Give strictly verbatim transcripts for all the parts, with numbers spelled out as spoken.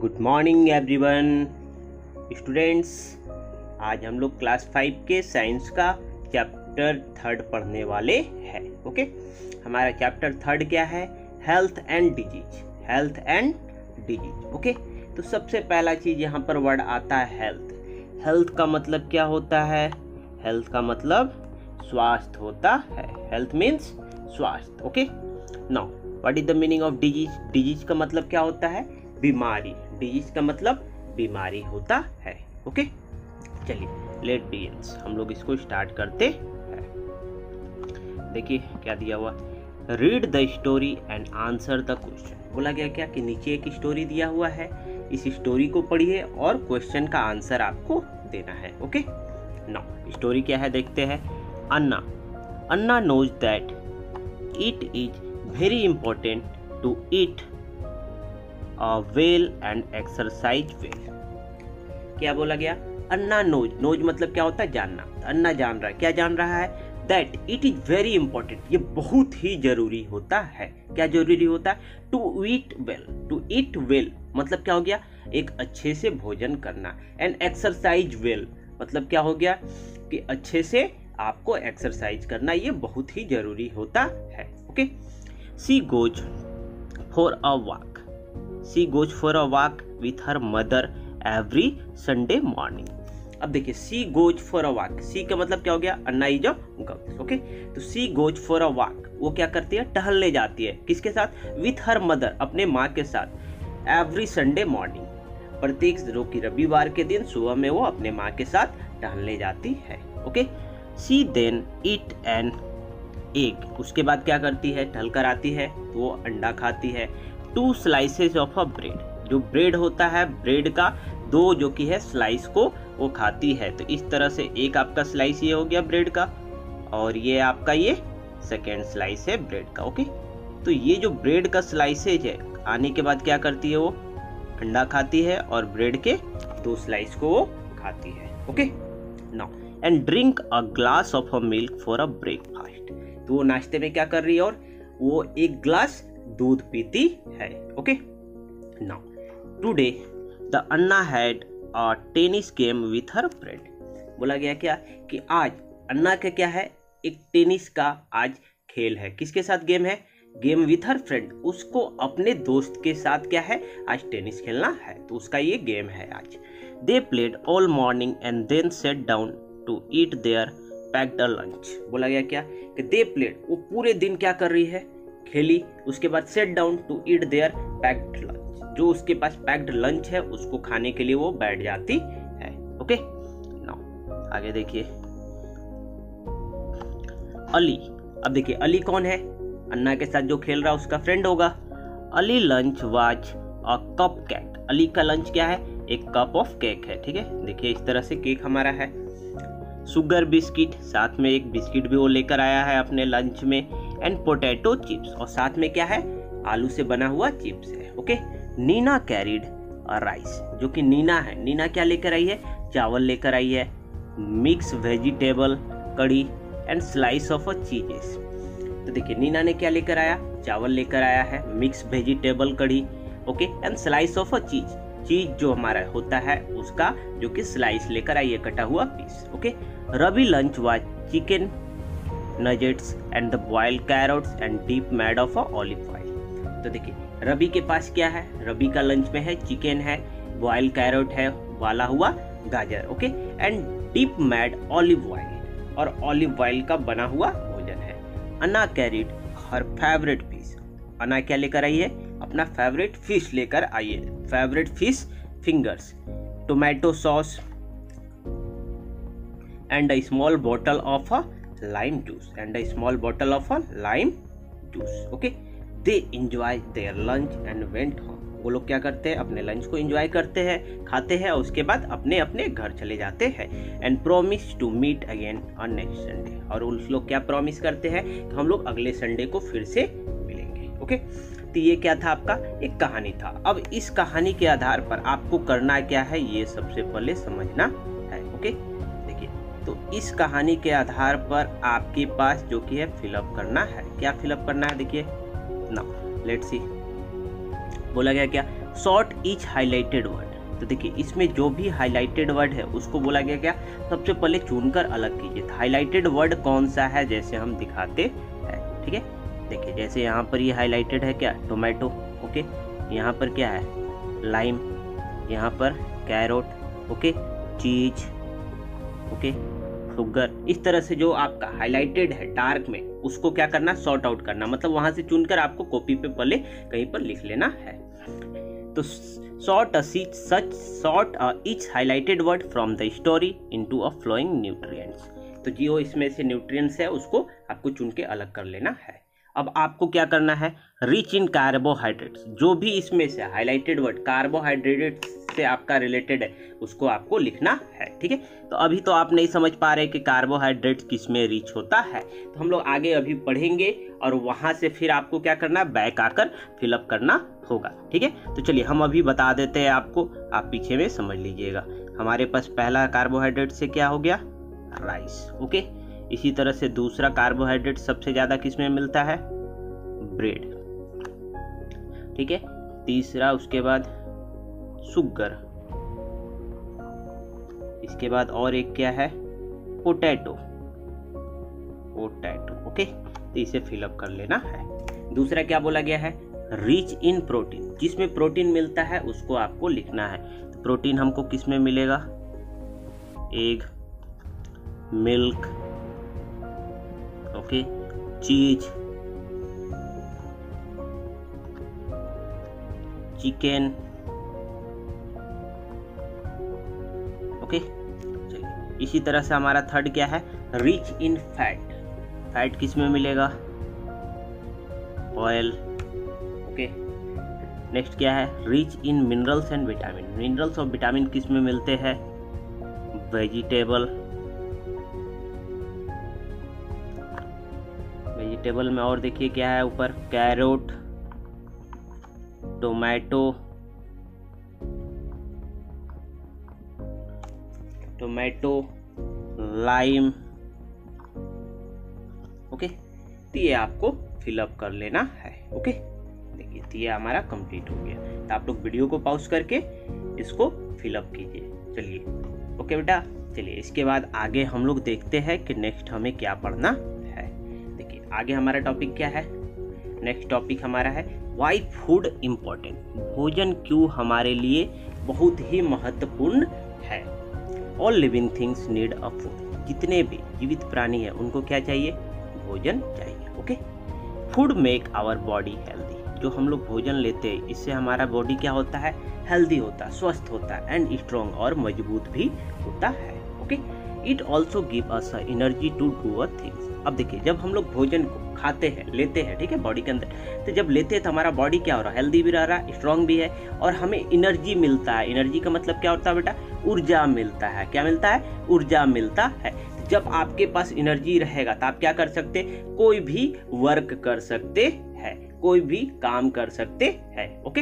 Good morning everyone students. आज हम लोग क्लास फाइव के साइंस का चैप्टर थर्ड पढ़ने वाले हैं। ओके, हमारा चैप्टर थर्ड क्या है? Health and disease. Health and disease. Okay, तो सबसे पहला चीज यहाँ पर वर्ड आता है हेल्थ। हेल्थ का मतलब क्या होता है? हेल्थ का मतलब स्वास्थ्य होता है। हेल्थ मीन्स स्वास्थ्य। Okay, now what is the meaning of disease? Disease का मतलब क्या होता है? बीमारी। डिजीज का मतलब बीमारी होता है। ओके, चलिए लेट बिगिंस, हम लोग इसको स्टार्ट करते हैं। देखिए क्या दिया हुआ, read the story and answer the question. बोला गया क्या कि नीचे एक स्टोरी दिया हुआ है, इस स्टोरी को पढ़िए और क्वेश्चन का आंसर आपको देना है। ओके, नाउ स्टोरी क्या है देखते हैं। Anna Anna knows that it is very important to eat well and exercise well. क्या बोला गया? अन्ना नोज। नोज मतलब क्या होता है? जानना। अन्ना जान रहा है। क्या जान रहा है? That it is very important, ये बहुत ही जरूरी होता है। क्या जरूरी होता है? To eat well. To eat well मतलब क्या हो गया? एक अच्छे से भोजन करना। एंड एक्सरसाइज वेल मतलब क्या हो गया? कि अच्छे से आपको एक्सरसाइज करना, ये बहुत ही जरूरी होता है। Okay, she goes for a walk. She goes for a walk with her mother every Sunday morning. अब देखिए, she goes for a walk. She का मतलब क्या हो गया? Anna is a girl. Okay, तो she goes for a walk, वो क्या करती है? टहलने जाती है। किसके साथ? विथ हर मदर, अपने माँ के साथ। एवरी संडे मॉर्निंग, प्रत्येक जो कि रविवार के दिन सुबह में वो अपने माँ के साथ टहलने जाती है। Okay, she then eat an egg. उसके बाद क्या करती है? टहल कर आती है तो वो अंडा खाती है। Two slices of a bread, जो ब्रेड होता है ब्रेड का दो जो कि है स्लाइस को वो खाती है। तो इस तरह से एक आपका स्लाइस ये हो गया ब्रेड का, और ये आपका ये सेकेंड स्लाइस है ब्रेड का। ओके, तो ये जो ब्रेड का स्लाइसेज है आने के बाद क्या करती है? वो अंडा खाती है और ब्रेड के दो स्लाइस को वो खाती है। Okay, now and drink a glass of a milk for a breakfast. तो वो नाश्ते में क्या कर रही है? और वो एक ग्लास दूध पीती है। Okay, now today the Anna had a tennis game with her friend. बोला गया क्या कि आज अन्ना का क्या है? एक टेनिस का आज खेल है। किसके साथ गेम है? गेम विथ हर फ्रेंड, उसको अपने दोस्त के साथ क्या है? आज टेनिस खेलना है, तो उसका ये गेम है आज। They played all morning and then set down to eat their packed lunch. बोला गया क्या कि दे प्लेड, वो पूरे दिन क्या कर रही है? खेली। उसके बाद set down to eat their packed lunch, जो उसके पास पैक्ड लंच है उसको खाने के लिए वो बैठ जाती है। ओके, नाउ आगे देखिए अली। अब देखिए अली कौन है? अन्ना के साथ जो खेल रहा है उसका फ्रेंड होगा। Ali lunch was a cupcake. Ali का लंच क्या है? एक कप ऑफ केक है। ठीक है, देखिए इस तरह से केक हमारा है। शुगर बिस्किट, साथ में एक बिस्किट भी वो लेकर आया है अपने लंच में। एंड पोटैटो चिप्स, और साथ में क्या है? आलू से बना हुआ चिप्स है। Okay, Nina carried a rice, जो कि नीना है। नीना क्या लेकर आई है? चावल लेकर आई है। Mix vegetable curry and slice of a cheeses. तो देखिए नीना ने क्या लेकर आया? चावल लेकर आया है, mix vegetable curry, okay, and slice of a cheese. Cheese जो हमारा होता है उसका जो कि स्लाइस लेकर आई है, कटा हुआ पीस। Okay, Ravi lunch was chicken nuggets and the boiled carrots and dip made of olive oil. तो देखिए रवि के पास क्या है? रवि का लंच में है चिकन है, बॉइल्ड कैरोट है, वाला हुआ गाजर, okay, and dip made olive oil, और ऑलिव ऑयल का बना हुआ भोजन है। Anna carried her favourite fish. अन्ना क्या लेकर आई है? अपना फेवरेट फिश लेकर आई है। Favourite fish fingers, tomato sauce and a small bottle of a lime juice and a small bottle of a lime juice. Okay, they enjoy their lunch and went home. वो लोग क्या करते हैं? अपने lunch को एंजॉय करते हैं, खाते हैं, और उसके बाद अपने अपने घर चले जाते हैं। And promise to meet again on next Sunday, और उन लोग क्या प्रॉमिस करते हैं कि हम लोग अगले संडे को फिर से मिलेंगे। ओके, तो ये क्या था? आपका एक कहानी था। अब इस कहानी के आधार पर आपको करना क्या है ये सबसे पहले समझना है। ओके, तो इस कहानी के आधार पर आपके पास जो कि है फिलअप करना है। क्या फिलअप करना है? देखिए नाउ लेट्स सी। बोला गया क्या? Sort each highlighted word. तो देखिए इसमें जो भी हाईलाइटेड वर्ड है उसको बोला गया क्या, सबसे पहले चुनकर अलग कीजिए। हाईलाइटेड वर्ड कौन सा है, जैसे हम दिखाते हैं, ठीक है। देखिए जैसे यहाँ पर ये हाईलाइटेड है क्या, टोमेटो, ओके। यहाँ पर क्या है, लाइम, यहाँ पर carrot, okay, cheese, okay, sugar. इस तरह से जो आपका हाईलाइटेड है डार्क में, उसको क्या करना, सॉर्ट आउट करना, मतलब वहां से चुनकर आपको कॉपी पे पहले कहीं पर लिख लेना है। तो sort a such sort a each highlighted word from the story into a flowing nutrients. तो जो इसमें से न्यूट्रिएंट्स है उसको आपको चुन के अलग कर लेना है। अब आपको क्या करना है, रिच इन कार्बोहाइड्रेट्स, जो भी इसमें से हाईलाइटेड वर्ड कार्बोहाइड्रेट से आपका रिलेटेड है उसको आपको लिखना है, ठीक है। तो अभी तो आप नहीं समझ पा रहे कि कार्बोहाइड्रेट किस में रिच होता है, तो हम लोग आगे अभी पढ़ेंगे और वहां से फिर आपको क्या करना, बैक आकर फिलअप करना होगा, ठीक है। तो चलिए हम अभी बता देते हैं आपको, आप पीछे में समझ लीजिएगा। हमारे पास पहला कार्बोहाइड्रेट से क्या हो गया, राइस, ओके। इसी तरह से दूसरा कार्बोहाइड्रेट सबसे ज्यादा किस में मिलता है, ब्रेड, ठीक है। तीसरा उसके बाद शुगर, इसके बाद और एक क्या है, पोटैटो, पोटैटो, ओके। तो इसे फिलअप कर लेना है। दूसरा क्या बोला गया है, रिच इन प्रोटीन, जिसमें प्रोटीन मिलता है उसको आपको लिखना है। तो प्रोटीन हमको किस में मिलेगा, egg, milk, okay, cheese, chicken, okay. चलिए इसी तरह से हमारा थर्ड क्या है, रिच इन फैट, फैट किस में मिलेगा, ऑयल, ओके। नेक्स्ट क्या है, rich in minerals and vitamin, minerals और विटामिन किस में मिलते हैं, वेजिटेबल, वेजिटेबल में और देखिए क्या है ऊपर, carrot, tomato, tomato, lime, okay. तो ये आपको फिलअप कर लेना है, ओके। देखिए तो ये हमारा कंप्लीट हो गया। तो आप लोग वीडियो को पॉज करके इसको फिलअप कीजिए। चलिए ओके बेटा, चलिए इसके बाद आगे हम लोग देखते हैं कि नेक्स्ट हमें क्या पढ़ना है। देखिए आगे हमारा टॉपिक क्या है, नेक्स्ट टॉपिक हमारा है वाई फूड इम्पोर्टेंट, भोजन क्यों हमारे लिए बहुत ही महत्वपूर्ण है। All living things need a food, जितने भी जीवित प्राणी हैं उनको क्या चाहिए, भोजन चाहिए, okay. Food make our body healthy, जो हम लोग भोजन लेते हैं इससे हमारा बॉडी क्या होता है, हेल्दी होता है, स्वस्थ होता है एंड स्ट्रॉन्ग और मजबूत भी होता है, okay. It also give us energy to do a things. अब देखिए जब हम लोग भोजन को खाते हैं, लेते हैं, ठीक है, बॉडी के अंदर, तो जब लेते हैं तो हमारा बॉडी क्या हो रहा है, हेल्दी भी रह रहा है, स्ट्रॉन्ग भी है और हमें एनर्जी मिलता है। एनर्जी का मतलब क्या होता है बेटा, ऊर्जा मिलता है। क्या मिलता है, ऊर्जा मिलता है। जब आपके पास एनर्जी रहेगा तो आप क्या कर सकते, कोई भी वर्क कर सकते हैं, कोई भी काम कर सकते हैं, okay.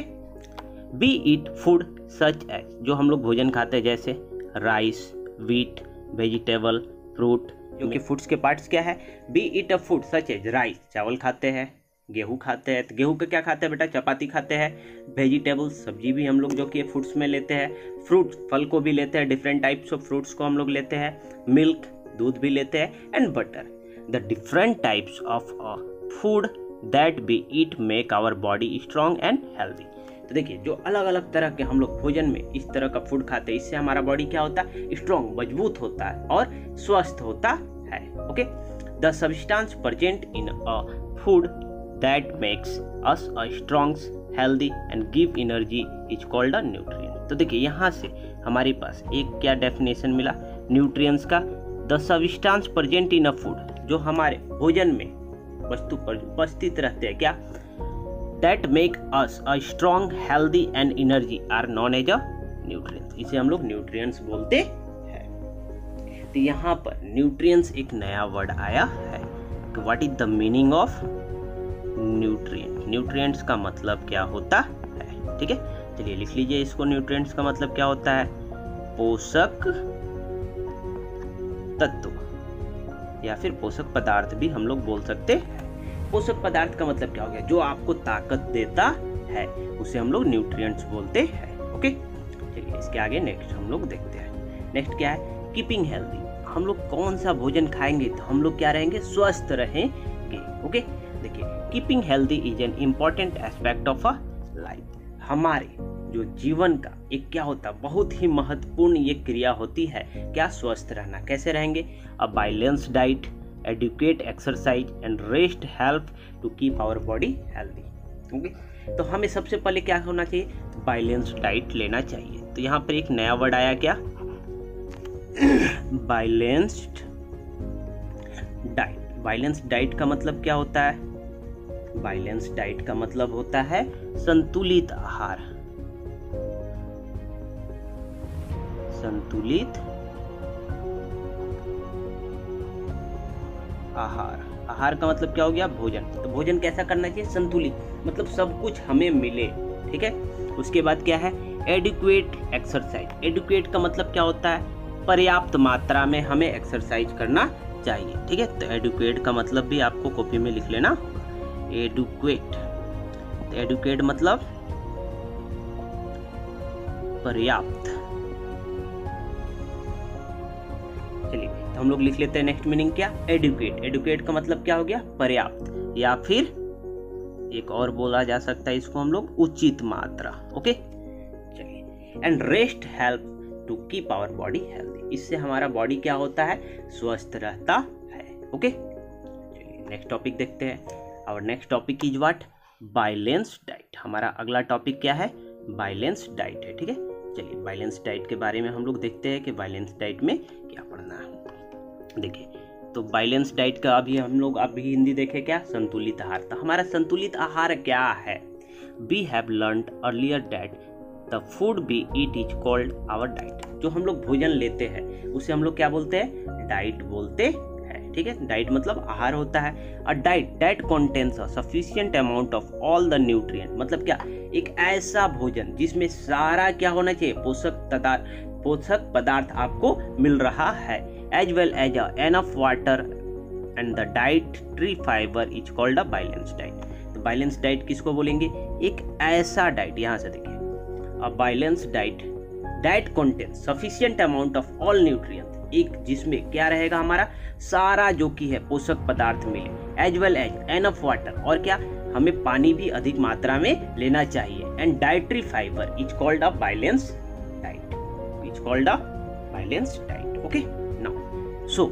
We eat food such as, जो हम लोग भोजन खाते हैं जैसे राइस, व्हीट, वेजिटेबल, फ्रूट, जो कि फूड्स के पार्ट्स क्या है, we eat a food such as rice, चावल खाते हैं, गेहूं खाते हैं, तो गेहूं का क्या खाते हैं बेटा, चपाती खाते हैं। वेजिटेबल्स, सब्जी भी हम लोग जो कि फूड्स में लेते हैं। फ्रूट, फल को भी लेते हैं, डिफरेंट टाइप्स ऑफ फ्रूट्स को हम लोग लेते हैं। मिल्क, दूध भी लेते हैं, and butter. The different types of a food that we eat make our body strong and healthy. तो देखिए जो अलग अलग तरह के हम लोग भोजन में इस तरह का फूड खाते हैं, इससे हमारा बॉडी क्या होता है, स्ट्रॉन्ग, मजबूत होता है और स्वस्थ होता है, okay. The substance present in a food that makes us a strong, healthy and give energy is called a nutrient. तो देखिए यहाँ से हमारे पास एक क्या डेफिनेशन मिला न्यूट्रिएंट्स का, the substance present in a food, जो हमारे भोजन में वस्तु पर उपस्थित रहते हैं, क्या, that make us a strong, healthy and energy are known as a nutrients. इसे हम लोग न्यूट्रिएंट्स बोलते हैं। तो यहाँ पर न्यूट्रिएंट्स एक नया वर्ड आया है। What is the meaning of nutrient, nutrients का मतलब क्या होता है, ठीक है। चलिए लिख लीजिए इसको, न्यूट्रिएंट्स का मतलब क्या होता है, पोषक तत्व या फिर पोषक पदार्थ भी हम लोग बोल सकते हैं। पोषक पदार्थ का मतलब क्या हो गया, जो आपको ताकत देता है उसे हम लोग न्यूट्रिएंट्स बोलते हैं। ओके, चलिए इसके आगे नेक्स्ट हम लोग देखते हैं। नेक्स्ट क्या है, कीपिंग हेल्दी। हम लोग कौन सा भोजन खाएंगे तो हम लोग क्या रहेंगे, स्वस्थ रहेंगे। ओके, देखिए keeping healthy is an important aspect of a life. हमारे जो जीवन का एक क्या होता है, बहुत ही महत्वपूर्ण ये क्रिया होती है, क्या, स्वस्थ रहना। कैसे रहेंगे, a balanced diet, adequate exercise and rest help to keep our body healthy. Okay, तो हमें सबसे पहले क्या होना चाहिए, बैलेंस्ड डाइट लेना चाहिए। तो यहाँ पर एक नया वर्ड आया, क्या, बैलेंस्ड डाइट। बैलेंस्ड डाइट का मतलब क्या होता है, बैलेंस्ड डाइट का मतलब होता है संतुलित आहार। संतुलित आहार, आहार का मतलब क्या हो गया, भोजन। तो भोजन कैसा करना चाहिए, संतुलित, मतलब सब कुछ हमें मिले। ठीक है, उसके बाद क्या है, एडुकेट एक्सरसाइज। एडुकेट का मतलब क्या होता है, पर्याप्त मात्रा में हमें एक्सरसाइज करना चाहिए। ठीक है, तो एडुकेट का मतलब भी आपको कॉपी में लिख लेना, एडुकेट। तो एडुकेट मतलब पर्याप्त। चलिए तो हम लोग लिख लेते हैं नेक्स्ट मीनिंग क्या, एडुकेट। एडुकेट का मतलब क्या हो गया, पर्याप्त, या फिर एक और बोला जा सकता है इसको हम लोग, उचित मात्रा। ओके, चलिए, and rest help to keep our body healthy. इससे हमारा बॉडी क्या होता है, स्वस्थ रहता है। ओके, चलिए नेक्स्ट टॉपिक देखते हैं। और next topic is what, balanced diet. हमारा अगला टॉपिक क्या है, बैलेंस्ड डाइट है। ठीक है, चलिए बैलेंस्ड डाइट के बारे में हम लोग देखते हैं कि बैलेंस्ड डाइट में क्या पढ़ना है। देखिए, तो बैलेंस्ड डाइट का अभी हम लोग अभी हिंदी देखें, क्या, संतुलित आहार। तो हमारा संतुलित आहार क्या है, we have learned earlier that the food we eat is called our diet. जो हम लोग भोजन लेते हैं उसे हम लोग क्या बोलते हैं, डाइट बोलते हैं। ठीक है, डाइट मतलब आहार होता है। A diet that contains a sufficient amount of all the nutrient. मतलब क्या, एक ऐसा भोजन जिसमें सारा क्या होना चाहिए, पोषक पदार्थ पोषक पदार्थ आपको मिल रहा है, as well as a enough water and the dietary fibre is called a balanced diet. तो बैलेंस्ड डाइट किसको बोलेंगे, एक ऐसा डाइट, यहाँ से देखिए, a balanced diet that contains sufficient amount of all nutrient. एक जिसमें क्या रहेगा, हमारा सारा जो की है पोषक पदार्थ मिले, as well as enough water, और क्या, हमें पानी भी अधिक मात्रा में लेना चाहिए, and dietary fibre is called a balanced diet, is called a balanced diet. Okay, now so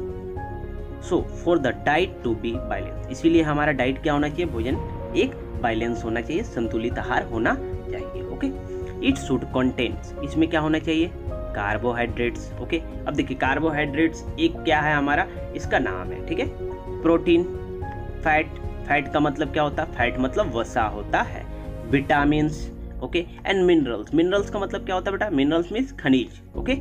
so for the diet to be balance, इसीलिए हमारा डाइट क्या होना चाहिए, भोजन एक बैलेंस होना चाहिए, संतुलित आहार होना चाहिए। ओके, इट शुड कंटेन्स, इसमें क्या होना चाहिए, कार्बोहाइड्रेट्स। ओके, अब देखिए कार्बोहाइड्रेट्स एक क्या है, हमारा इसका नाम है। ठीक है, प्रोटीन, फैट, फैट का मतलब क्या होता है, फैट मतलब वसा होता है, vitamins, okay, and minerals. Minerals का मतलब क्या होता है बेटा, मिनरल्स मीन्स खनिज। Okay,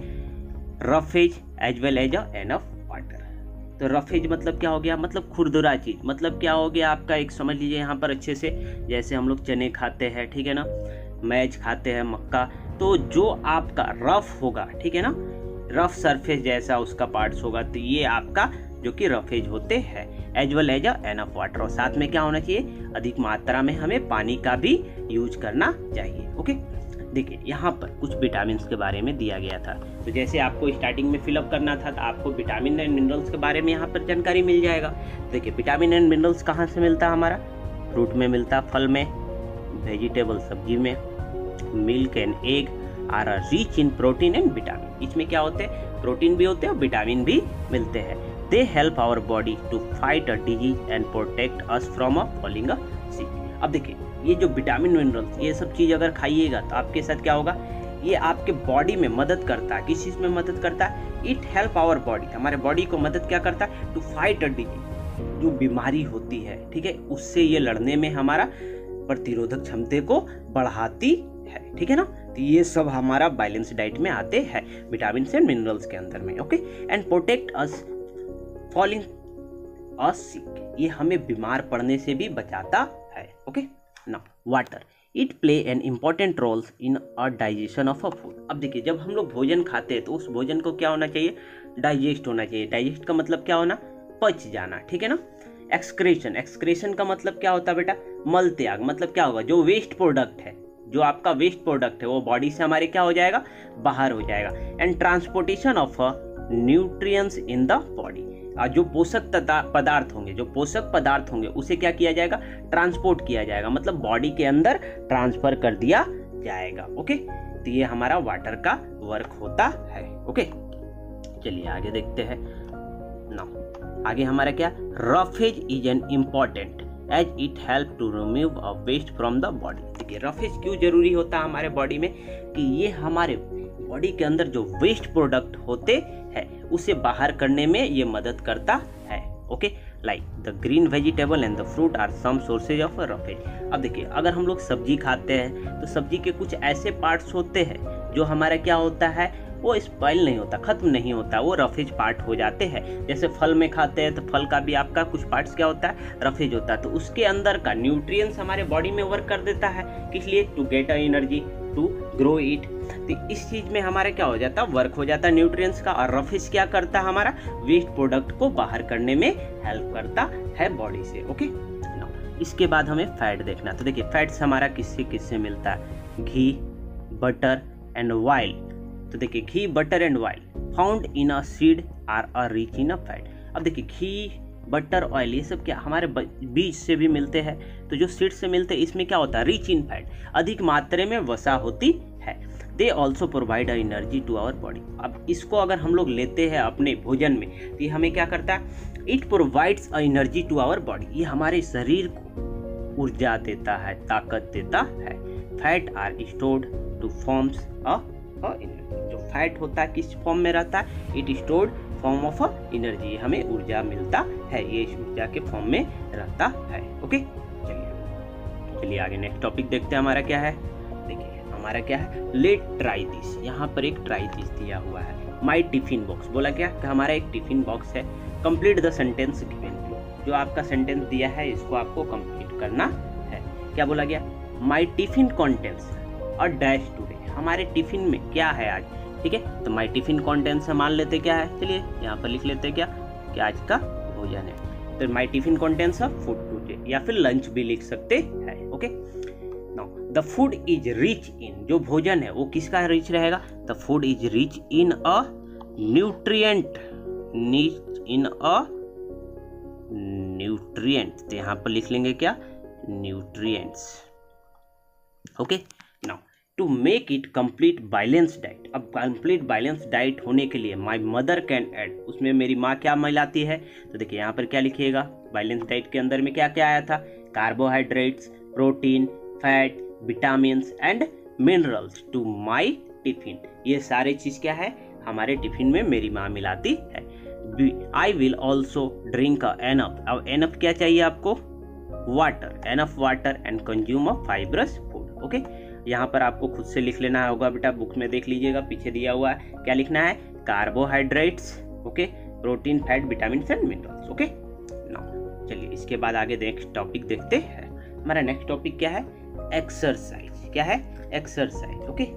roughage as well as enough water. तो रफेज मतलब क्या हो गया, मतलब खुरदुरा चीज, मतलब क्या हो गया आपका, एक समझ लीजिए यहाँ पर अच्छे से, जैसे हम लोग चने खाते हैं, ठीक है ना, मैज खाते हैं, मक्का, तो जो आपका रफ होगा, ठीक है ना, रफ सरफेस जैसा उसका पार्ट्स होगा, तो ये आपका जो कि रफेज होते हैं, as well as enough water. और साथ में क्या होना चाहिए, अधिक मात्रा में हमें पानी का भी यूज करना चाहिए। ओके, देखिए यहाँ पर कुछ विटामिन के बारे में दिया गया था, तो जैसे आपको स्टार्टिंग में फिलअप करना था, तो आपको विटामिन एंड मिनरल्स के बारे में यहाँ पर जानकारी मिल जाएगा। देखिए विटामिन एंड मिनरल्स कहाँ से मिलता है, हमारा फ्रूट में मिलता, फल में, वेजिटेबल सब्जी में, milk and egg are rich in protein and vitamin. इसमें क्या होते हैं, प्रोटीन भी होते हैं और विटामिन भी मिलते हैं। They help our body to fight a disease and protect us from a falling a sick. अब देखिए ये जो विटामिन मिनरल्स ये सब चीज अगर खाइएगा तो आपके साथ क्या होगा, ये आपके बॉडी में मदद करता है। किस चीज में मदद करता है, इट हेल्प आवर बॉडी, हमारे बॉडी को मदद क्या करता है, टू फाइट अ डिजीज, जो बीमारी होती है, ठीक है, उससे ये लड़ने में हमारा प्रतिरोधक क्षमता को बढ़ाती है, ठीक है ना। तो ये सब हमारा बैलेंस डाइट में आते हैं, विटामिन एंड मिनरल्स के अंदर में। Okay, and protect us falling us sick, ये हमें बीमार पड़ने से भी बचाता है। Okay, now water, it play an important role in a digestion of a food. अब देखिए जब हम लोग भोजन खाते हैं तो उस भोजन को क्या होना चाहिए, डाइजेस्ट होना चाहिए। डाइजेस्ट का मतलब क्या होना, पच जाना, ठीक है ना। एक्सक्रेशन, एक्सक्रेशन का मतलब क्या होता है बेटा, मल त्याग, मतलब क्या होगा, जो वेस्ट प्रोडक्ट है, जो आपका वेस्ट प्रोडक्ट है वो बॉडी से हमारे क्या हो जाएगा, बाहर हो जाएगा। And transportation of nutrients in the body, जो पोषक पदार्थ होंगे, जो पोषक पदार्थ होंगे उसे क्या किया जाएगा, ट्रांसपोर्ट किया जाएगा, मतलब बॉडी के अंदर ट्रांसफर कर दिया जाएगा। ओके, तो ये हमारा वाटर का वर्क होता है। ओके, चलिए आगे देखते हैं। नाउ आगे हमारा क्या, roughage is an important as it help to remove a waste from the body. देखिए रफेज क्यों जरूरी होता है हमारे बॉडी में, कि ये हमारे बॉडी के अंदर जो वेस्ट प्रोडक्ट होते हैं उसे बाहर करने में ये मदद करता है। Okay, like the green vegetable and the fruit are some sources of roughage. अब देखिए अगर हम लोग सब्जी खाते हैं तो सब्जी के कुछ ऐसे पार्ट्स होते हैं जो हमारा क्या होता है, वो स्पॉइल नहीं होता, खत्म नहीं होता, वो रफेज पार्ट हो जाते हैं। जैसे फल में खाते हैं तो फल का भी आपका कुछ पार्ट्स क्या होता है, रफेज होता है, तो उसके अंदर का न्यूट्रिएंट्स हमारे बॉडी में वर्क कर देता है, किस लिए, to get a energy to grow it. तो इस चीज में हमारा क्या हो जाता है, वर्क हो जाता है न्यूट्रिएंट्स का। और रफेज क्या करता है, हमारा वेस्ट प्रोडक्ट को बाहर करने में हेल्प करता है बॉडी से। ओके, इसके बाद हमें फैट देखना। तो देखिए फैट्स हमारा किससे किससे मिलता है, घी, बटर एंड ऑयल। तो देखिए ghee, butter and oil found in a seed are a rich in a fat. अब देखिए घी, बटर, ऑयल ये सब क्या हमारे बीज से भी मिलते हैं, तो जो सीड से मिलते हैं इसमें क्या होता है, रिच इन फैट, अधिक मात्रा में वसा होती है। They also provide a energy to our body. अब इसको अगर हम लोग लेते हैं अपने भोजन में तो ये हमें क्या करता है, it provides a energy to our body, ये हमारे शरीर को ऊर्जा देता है, ताकत देता है। Fat are stored to forms a energy. जो फैट होता है किस फॉर्म में रहता है, it stored form of energy, हमें ऊर्जा मिलता है, ये इस ऊर्जा के फॉर्म में रहता है। ओके, चलिए चलिए आगे नेक्स्ट टॉपिक देखते हैं हमारा क्या है। देखिए हमारा क्या है, लेट ट्राई दिस, यहाँ पर एक ट्राई दिस दिया हुआ है। माई टिफिन बॉक्स, बोला क्या कि हमारा एक टिफिन बॉक्स है। Complete the sentence given below, जो आपका सेंटेंस दिया है इसको आपको कंप्लीट करना है। क्या बोला गया, my tiffin contents a dash today, हमारे टिफिन में क्या है आज। ठीक है, तो माई टिफिन कंटेंट्स से मान लेते क्या है, चलिए यहाँ पर लिख लेते क्या कि आज का भोजन है। तो my tiffin contents of food today, या फिर लंच भी लिख सकते हैं। Okay, now the food is rich in, जो भोजन है वो किसका रिच रहेगा, the food is rich in a nutrient, rich in a nutrient, तो यहाँ पर लिख लेंगे क्या, nutrients. Okay, now to make it complete balance diet. अब कंप्लीट बैलेंस डाइट होने के लिए माई मदर कैन ऐड, उसमें मेरी माँ क्या मिलाती है, तो देखिए यहाँ पर क्या लिखिएगा, बैलेंस डाइट के अंदर में क्या क्या आया था, carbohydrates, protein, fat, vitamin and minerals to my tiffin. ये सारे चीज क्या है, हमारे टिफिन में मेरी माँ मिलाती है। I will also drink enough, अब एनफ क्या चाहिए आपको, water, enough water and consume a fibrous food. Okay, यहाँ पर आपको खुद से लिख लेना होगा बेटा, बुक में देख लीजिएगा पीछे दिया हुआ है, क्या लिखना है, carbohydrates, okay, protein, fat, vitamin and minerals. Okay, now चलिए इसके बाद आगे नेक्स्ट टॉपिक देखते हैं। हमारा नेक्स्ट टॉपिक क्या है, एक्सरसाइज। क्या है, एक्सरसाइज। ओके,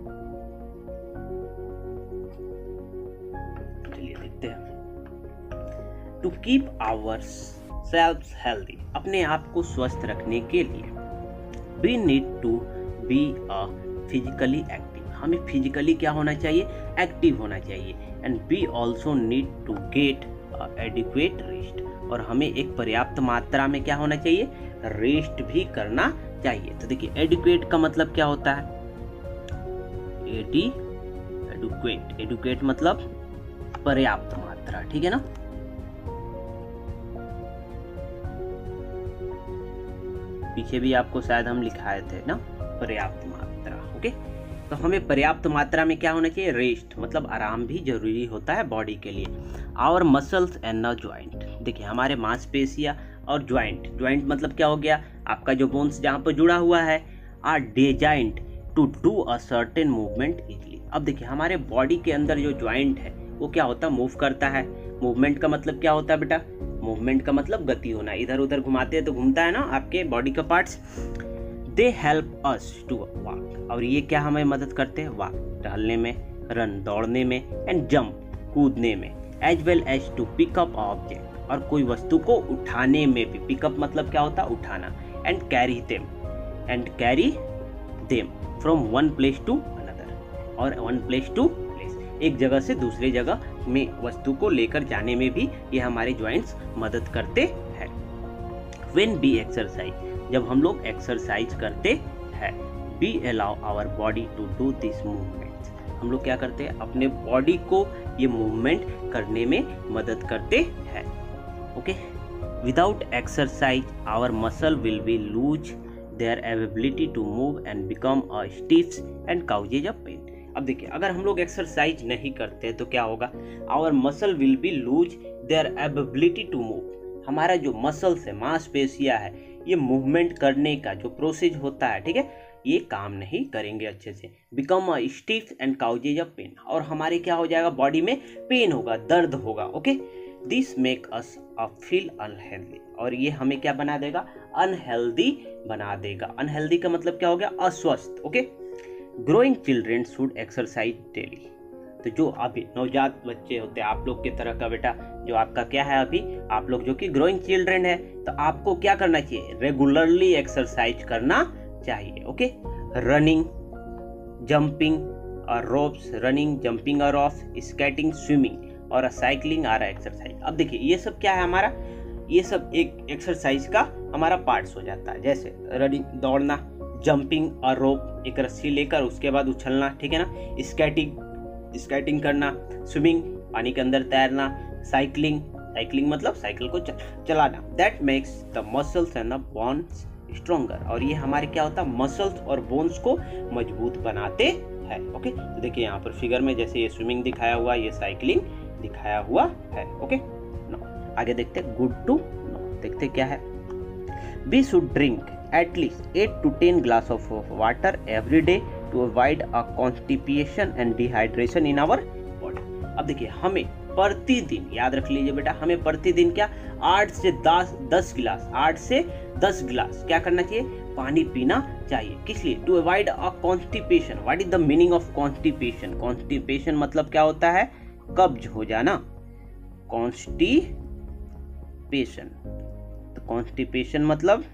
चलिए देखते हैं। To keep our self healthy, अपने आप को स्वस्थ रखने के लिए we need to be a physically active, हमें फिजिकली क्या होना चाहिए, एक्टिव होना चाहिए। And we also need to get adequate rest, और हमें एक पर्याप्त मात्रा में क्या होना चाहिए, रेस्ट भी करना चाहिए। तो देखिए एडिक्वेट का मतलब क्या होता है, एडी एडुकेट, एडुकेट मतलब पर्याप्त मात्रा, ठीक है ना। पीछे भी आपको शायद हम लिखाए थे ना, पर्याप्त मात्रा। ओके, तो हमें पर्याप्त मात्रा में क्या होना चाहिए, रेस्ट, मतलब आराम भी जरूरी होता है बॉडी के लिए। Our muscles and an joint, देखिए हमारे मांसपेशियां और ज्वाइंट, ज्वाइंट मतलब क्या हो गया, आपका जो बोन्स जहाँ पर जुड़ा हुआ है, are designed to do a certain movement easily. अब देखिए हमारे बॉडी के अंदर जो ज्वाइंट है वो क्या होता है, मूव करता है। मूवमेंट का मतलब क्या होता है बेटा, मूवमेंट का मतलब गति होना, इधर उधर घुमाते हैं तो घूमता है ना आपके बॉडी का parts. They help us to walk, और ये क्या हमें मदद करते हैं, वॉक, टहलने में, रन, दौड़ने में, एंड जंप, कूदने में, as well as to pick up object, और कोई वस्तु को उठाने में भी, पिकअप मतलब क्या होता है, उठाना, and carry them and carry them from one place to another, और वन प्लेस टू प्लेस, एक जगह से दूसरे जगह में वस्तु को लेकर जाने में भी ये हमारे जॉइंट्स मदद करते हैं। व्हेन बी एक्सरसाइज, जब हम लोग एक्सरसाइज करते हैं, be allow our body to do this movements, हम लोग क्या करते हैं, अपने बॉडी को ये मूवमेंट करने में मदद करते हैं। Okay, without exercise our muscle will be lose their ability to move and become a stiff and causes of pain। अब देखिए, अगर हम लोग एक्सरसाइज नहीं करते तो क्या होगा, our muscle will be lose their ability to move, हमारा जो मसल्स है, मांसपेशियां है, ये मूवमेंट करने का जो प्रोसेस होता है, ठीक है, ये काम नहीं करेंगे अच्छे से। Become a stiff and causes of pain, और हमारे क्या हो जाएगा, बॉडी में पेन होगा, दर्द होगा। Okay, this make us a feel unhealthy, और ये हमें क्या बना देगा, अनहेल्दी बना देगा। अनहेल्दी का मतलब क्या हो गया, अस्वस्थ। Okay, growing children should exercise daily, तो जो अभी नवजात बच्चे होते हैं, आप लोग की तरह का बेटा, जो आपका क्या है अभी, आप लोग जो कि ग्रोइंग चिल्ड्रेन है, तो आपको क्या करना चाहिए, रेगुलरली एक्सरसाइज करना चाहिए। ओके, रनिंग, जंपिंग और रोप्स, रनिंग, जंपिंग और रोप्स, स्केटिंग, स्विमिंग और साइकिलिंग आ रहा है एक्सरसाइज। अब देखिए, ये सब क्या है हमारा, ये सब एक एक्सरसाइज का हमारा पार्ट्स हो जाता है। जैसे रनिंग, दौड़ना, जंपिंग और रोप, एक रस्सी लेकर उसके बाद उछलना, ठीक है ना, स्केटिंग, स्केटिंग करना, स्विमिंग, पानी के अंदर तैरना, साइकिलिंग, साइकिलिंग मतलब साइकिल को चलाना। That makes the muscles and the bones stronger, और ये हमारे क्या होता है, मसल्स और बोन्स को मजबूत बनाते हैं। ओके, तो देखिए यहाँ पर फिगर में जैसे ये स्विमिंग दिखाया हुआ, ये साइकिलिंग दिखाया हुआ है। ओके, आगे देखते हैं, गुड टू नो, देखते क्या है, we should drink at least eight to ten glass of water every day to avoid a constipation and dehydration in our body. अब देखिए, हमें प्रतिदिन, याद रख लीजिए बेटा, हमें प्रतिदिन क्या, आठ से दस दस गिलास आठ से दस गिलास क्या करना चाहिए, पानी पीना चाहिए। किस लिए, to avoid a constipation. What is the meaning of constipation, constipation मतलब क्या होता है, कब्ज हो जाना, कॉन्स्टिपेशन, तो कॉन्स्टिपेशन मतलब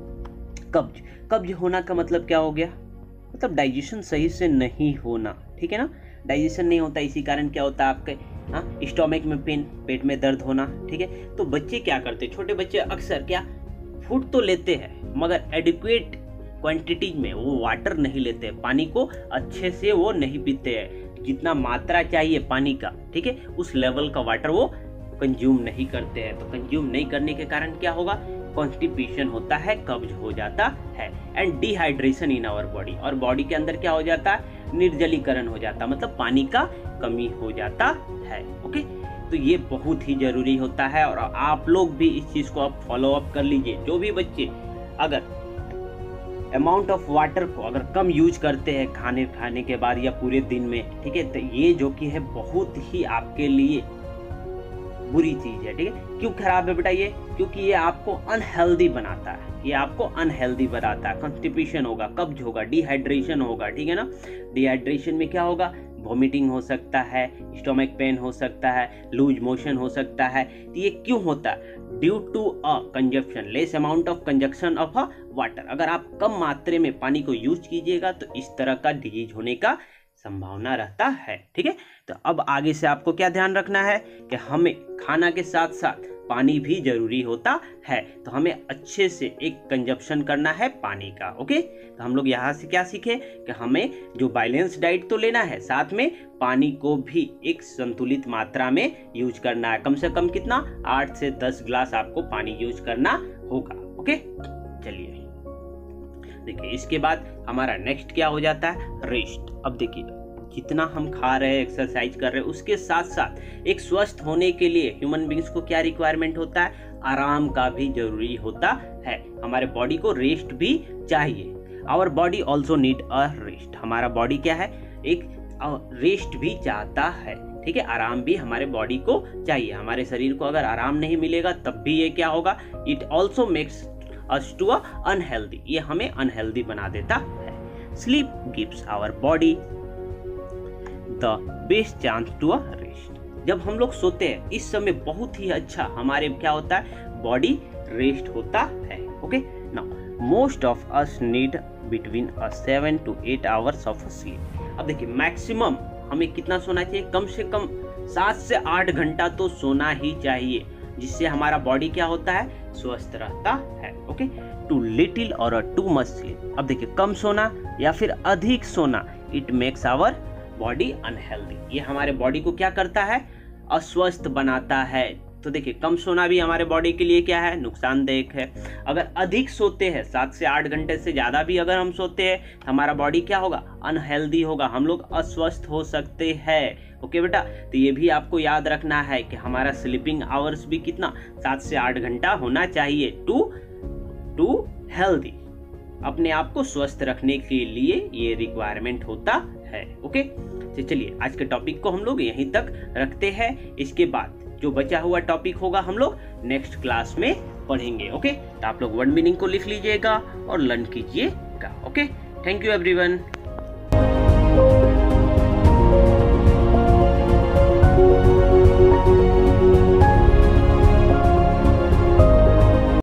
कब्ज, कब्ज होना का मतलब क्या हो गया, मतलब डाइजेशन सही से नहीं होना, ठीक है ना, डाइजेशन नहीं होता, इसी कारण क्या होता है आपके, हाँ, स्टोमक में पेन, पेट में दर्द होना, ठीक है। तो बच्चे क्या करते हैं, छोटे बच्चे अक्सर क्या, फूड तो लेते हैं मगर एडिक्वेट क्वांटिटीज में वो वाटर नहीं लेते हैं, पानी को अच्छे से वो नहीं पीते हैं, जितना मात्रा चाहिए पानी का, ठीक है, उस लेवल का वाटर वो कंज्यूम नहीं करते हैं। तो कंज्यूम नहीं करने के कारण क्या होगा, कॉन्स्टिपेशन होता है, कब्ज हो जाता है, and dehydration in our body, और बॉडी के अंदर क्या हो जाता है, निर्जलीकरण हो जाता, मतलब पानी का कमी हो जाता है। ओके, तो ये बहुत ही जरूरी होता है, और आप लोग भी इस चीज को आप फॉलो अप कर लीजिए। जो भी बच्चे अगर अमाउंट ऑफ वाटर को अगर कम यूज करते हैं खाने खाने के बाद या पूरे दिन में, ठीक है, तो ये जो कि है बहुत ही आपके लिए बुरी चीज है। ठीक है, क्यों खराब है बेटा ये, क्योंकि ये आपको अनहेल्दी बनाता है, ये आपको अनहेल्दी बनाता है, कॉन्स्टिपेशन होगा, कब्ज होगा, डिहाइड्रेशन होगा, ठीक है ना। डिहाइड्रेशन में क्या होगा, वॉमिटिंग हो सकता है, स्टोमक पेन हो सकता है, लूज मोशन हो सकता है। तो ये क्यों होता है, due to a consumption, less amount of conjunction of a water. अगर आप कम मात्रा में पानी को यूज कीजिएगा तो इस तरह का डिजीज होने का संभावना रहता है। ठीक है, तो अब आगे से आपको क्या ध्यान रखना है कि हमें खाना के साथ साथ पानी भी जरूरी होता है, तो हमें अच्छे से एक कंजप्शन करना है पानी का। ओके, तो हम लोग यहाँ से क्या सीखे कि हमें जो बैलेंस डाइट तो लेना है, साथ में पानी को भी एक संतुलित मात्रा में यूज करना है। कम से कम कितना, आठ से दस ग्लास आपको पानी यूज करना होगा। ओके, चलिए देखिए, इसके बाद हमारा नेक्स्ट क्या हो जाता है, रेस्ट। अब देखिए, जितना हम खा रहे हैं, एक्सरसाइज कर रहे हैं, उसके साथ साथ एक स्वस्थ होने के लिए ह्यूमन बींग्स को क्या रिक्वायरमेंट होता है, आराम का भी जरूरी होता है। हमारे बॉडी को रेस्ट भी चाहिए। Our body also need a rest, हमारा बॉडी क्या है, एक रेस्ट भी चाहता है। ठीक है, आराम भी हमारे बॉडी को चाहिए। हमारे शरीर को अगर आराम नहीं मिलेगा तब भी ये क्या होगा, it also makes us to a unhealthy, ये हमें अनहेल्दी बना देता है। Sleep gives our body the best chance to a rest, जब हम लोग सोते हैं इस समय बहुत ही अच्छा हमारे क्या होता है, बॉडी रेस्ट होता है। Okay, now most of us need between a seven to eight hours of sleep. अब देखिए मैक्सिमम हमें कितना सोना चाहिए, कम से कम सात से आठ घंटा तो सोना ही चाहिए, जिससे हमारा बॉडी क्या होता है, स्वस्थ रहता है। ओके, टू लिटिल और टू मच स्लीप। अब देखिए कम सोना या फिर अधिक सोना, it makes our body unhealthy. ये हमारे बॉडी को क्या करता है, अस्वस्थ बनाता है। तो देखिए कम सोना भी हमारे बॉडी के लिए क्या है, नुकसानदायक है। अगर अधिक सोते हैं, सात से आठ घंटे से ज्यादा भी अगर हम सोते हैं, तो हमारा बॉडी क्या होगा, अनहेल्दी होगा, हम लोग अस्वस्थ हो सकते हैं। ओके बेटा, तो ये भी आपको याद रखना है कि हमारा स्लीपिंग आवर्स भी कितना, सात से आठ घंटा होना चाहिए टू टू हेल्दी। अपने आप को स्वस्थ रखने के लिए ये रिक्वायरमेंट होता है। ओके, तो चलिए आज के टॉपिक को हम लोग यहीं तक रखते हैं। इसके बाद जो बचा हुआ टॉपिक होगा हम लोग नेक्स्ट क्लास में पढ़ेंगे। ओके, तो आप लोग वर्ड मीनिंग को लिख लीजिएगा और लर्न कीजिएगा। Okay, thank you everyone.